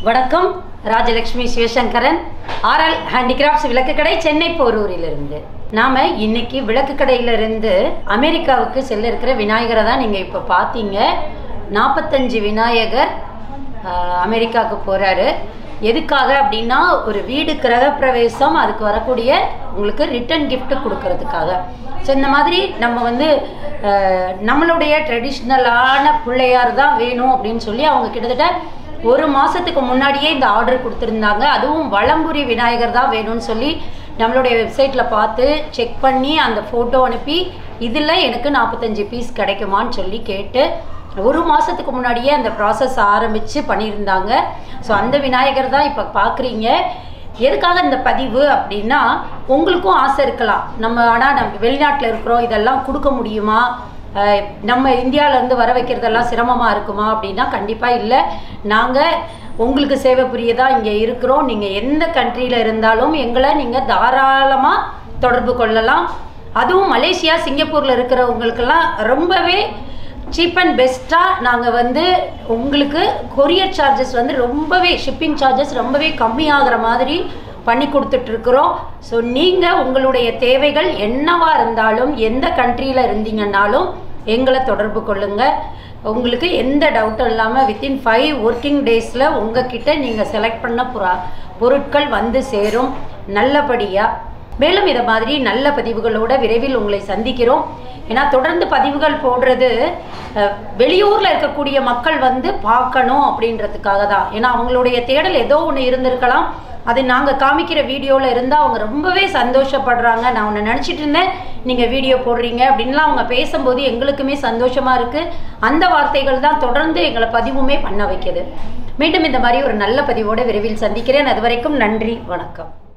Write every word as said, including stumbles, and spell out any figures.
வணக்கம். Rajalakshmi Sivasankaran, RL handicrafts விளக்கு கடை, சென்னை போரூரிலிருந்து. நாம் இன்னைக்கு விளக்கு கடையிலிருந்து அமெரிக்காவுக்கு செல்ல இருக்கிற விநாயகரை தான் நீங்கள் இப்போ பார்த்தீங்க. நாற்பத்தஞ்சு விநாயகர் அமெரிக்காவுக்கு போகிறாரு. எதுக்காக அப்படின்னா, ஒரு வீடு கிரகப்பிரவேசம், அதுக்கு வரக்கூடிய உங்களுக்கு ரிட்டன் கிஃப்ட் கொடுக்கறதுக்காக. ஸோ இந்த மாதிரி நம்ம வந்து நம்மளுடைய ட்ரெடிஷ்னலான பிள்ளையார் தான் வேணும் அப்படின்னு சொல்லி அவங்க கிட்டத்தட்ட ஒரு மாதத்துக்கு முன்னாடியே இந்த ஆர்டர் கொடுத்துருந்தாங்க. அதுவும் வலம்புரி விநாயகர் தான் வேணும்னு சொல்லி நம்மளுடைய வெப்சைட்டில் பார்த்து செக் பண்ணி அந்த ஃபோட்டோ அனுப்பி இதில் எனக்கு நாற்பத்தஞ்சு பீஸ் கிடைக்குமான்னு சொல்லி கேட்டு ஒரு மாதத்துக்கு முன்னாடியே அந்த ப்ராசஸ் ஆரம்பித்து பண்ணியிருந்தாங்க. ஸோ அந்த விநாயகர் தான் இப்போ பார்க்குறீங்க. எதுக்காக இந்த பதிவு அப்படின்னா, உங்களுக்கும் ஆசை இருக்கலாம், நம்ம ஆனால் நம்ம வெளிநாட்டில் இருக்கிறோம், இதெல்லாம் கொடுக்க முடியுமா, நம்ம இந்தியாவிலேருந்து வர வைக்கிறதெல்லாம் சிரமமாக இருக்குமா அப்படின்னா கண்டிப்பாக இல்லை. நாங்கள் உங்களுக்கு சேவை புரியதான் இங்கே இருக்கிறோம். நீங்கள் எந்த கண்ட்ரியில் இருந்தாலும் எங்களை நீங்கள் தாராளமாக தொடர்பு கொள்ளலாம். அதுவும் மலேசியா, சிங்கப்பூரில் இருக்கிறவங்களுக்கெல்லாம் ரொம்பவே சீப் அண்ட் பெஸ்ட்டாக நாங்கள் வந்து உங்களுக்கு கொரியர் சார்ஜஸ் வந்து ரொம்பவே, ஷிப்பிங் சார்ஜஸ் ரொம்பவே கம்மியாகிற மாதிரி பண்ணி கொடுத்துட்ருக்குறோம். ஸோ நீங்கள் உங்களுடைய தேவைகள் என்னவாக இருந்தாலும், எந்த கண்ட்ரியில் இருந்தீங்கன்னாலும் எங்களை தொடர்பு கொள்ளுங்கள். உங்களுக்கு எந்த டவுட்டும் இல்லாமல் வித்தின் ஃபைவ் ஒர்க்கிங் டேஸில் உங்ககிட்ட நீங்கள் செலக்ட் பண்ண பொருள் பொருட்கள் வந்து சேரும் நல்லபடியாக. மேலும் இதை மாதிரி நல்ல பதிவுகளோடு விரைவில் உங்களை சந்திக்கிறோம். ஏன்னா தொடர்ந்து பதிவுகள் போடுறது வெளியூரில் இருக்கக்கூடிய மக்கள் வந்து பார்க்கணும் அப்படின்றதுக்காக தான். ஏன்னா அவங்களுடைய தேடல் ஏதோ ஒன்று இருந்திருக்கலாம், அது நாங்கள் காமிக்கிற வீடியோவில் இருந்தால் அவங்க ரொம்பவே சந்தோஷப்படுறாங்க. நான் ஒன்று நினச்சிட்டு இருந்தேன், நீங்கள் வீடியோ போடுறீங்க அப்படின்லாம் அவங்க பேசும்போது எங்களுக்குமே சந்தோஷமாக இருக்குது. அந்த வார்த்தைகள் தான் தொடர்ந்து எங்களை பதிவுமே பண்ண வைக்கிது. மீண்டும் இந்த மாதிரி ஒரு நல்ல பதிவோடு விரைவில் சந்திக்கிறேன். அது வரைக்கும் நன்றி, வணக்கம்.